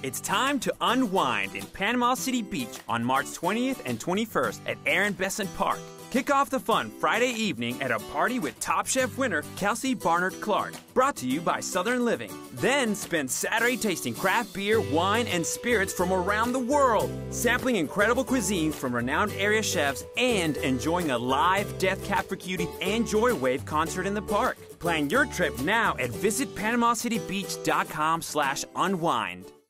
It's time to unwind in Panama City Beach on March 20th and 21st at Aaron Bessant Park. Kick off the fun Friday evening at a party with Top Chef winner Kelsey Barnard Clark, brought to you by Southern Living. Then spend Saturday tasting craft beer, wine, and spirits from around the world, sampling incredible cuisines from renowned area chefs, and enjoying a live Death Cab for Cutie and Joy Wave concert in the park. Plan your trip now at visitpanamacitybeach.com/unwind.